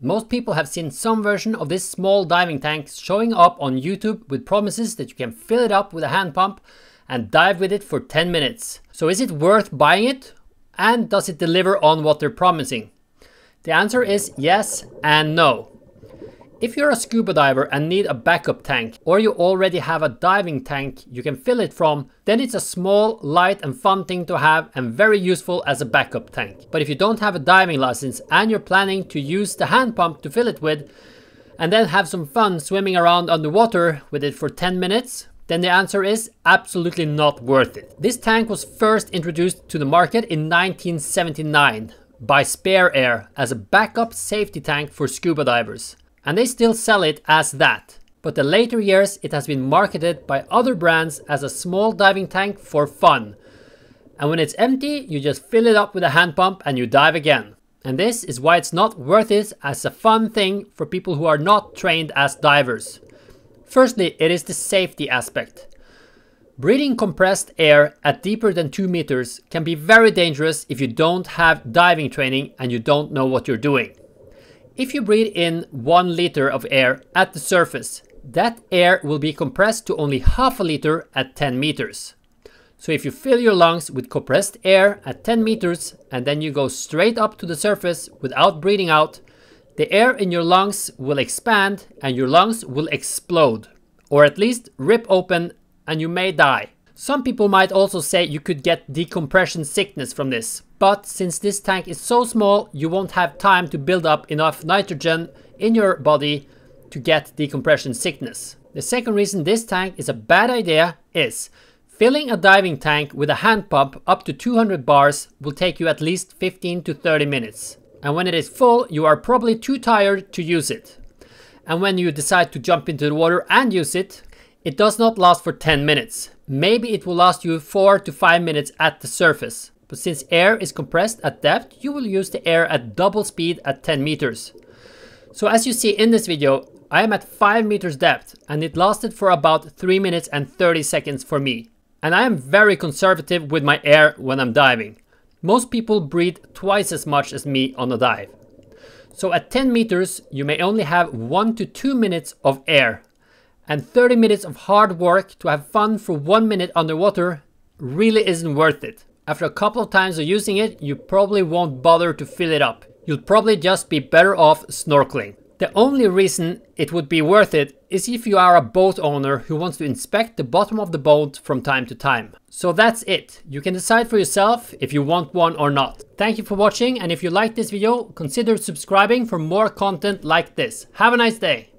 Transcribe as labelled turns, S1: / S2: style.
S1: Most people have seen some version of this small diving tank showing up on YouTube with promises that you can fill it up with a hand pump and dive with it for 10 minutes. So is it worth buying it? And does it deliver on what they're promising? The answer is yes and no. If you're a scuba diver and need a backup tank, or you already have a diving tank you can fill it from, then it's a small, light and fun thing to have and very useful as a backup tank. But if you don't have a diving license and you're planning to use the hand pump to fill it with, and then have some fun swimming around underwater with it for 10 minutes, then the answer is absolutely not worth it. This tank was first introduced to the market in 1979 by Spare Air as a backup safety tank for scuba divers. And they still sell it as that. But the later years it has been marketed by other brands as a small diving tank for fun. And when it's empty, you just fill it up with a hand pump and you dive again. And this is why it's not worth it as a fun thing for people who are not trained as divers. Firstly, it is the safety aspect. Breathing compressed air at deeper than 2 meters can be very dangerous if you don't have diving training and you don't know what you're doing. If you breathe in 1 liter of air at the surface, that air will be compressed to only half a liter at 10 meters. So if you fill your lungs with compressed air at 10 meters and then you go straight up to the surface without breathing out, the air in your lungs will expand and your lungs will explode, or at least rip open, and you may die. Some people might also say you could get decompression sickness from this, but since this tank is so small, you won't have time to build up enough nitrogen in your body to get decompression sickness. The second reason this tank is a bad idea is filling a diving tank with a hand pump up to 200 bars will take you at least 15 to 30 minutes. And when it is full, you are probably too tired to use it. And when you decide to jump into the water and use it, it does not last for 10 minutes. Maybe it will last you 4 to 5 minutes at the surface. But since air is compressed at depth, you will use the air at double speed at 10 meters. So as you see in this video, I am at 5 meters depth and it lasted for about 3 minutes and 30 seconds for me. And I am very conservative with my air when I'm diving. Most people breathe twice as much as me on a dive. So at 10 meters, you may only have 1 to 2 minutes of air. And 30 minutes of hard work to have fun for 1 minute underwater really isn't worth it. After a couple of times of using it, you probably won't bother to fill it up. You'll probably just be better off snorkeling. The only reason it would be worth it is if you are a boat owner who wants to inspect the bottom of the boat from time to time. So that's it. You can decide for yourself if you want one or not. Thank you for watching, and if you liked this video, consider subscribing for more content like this. Have a nice day.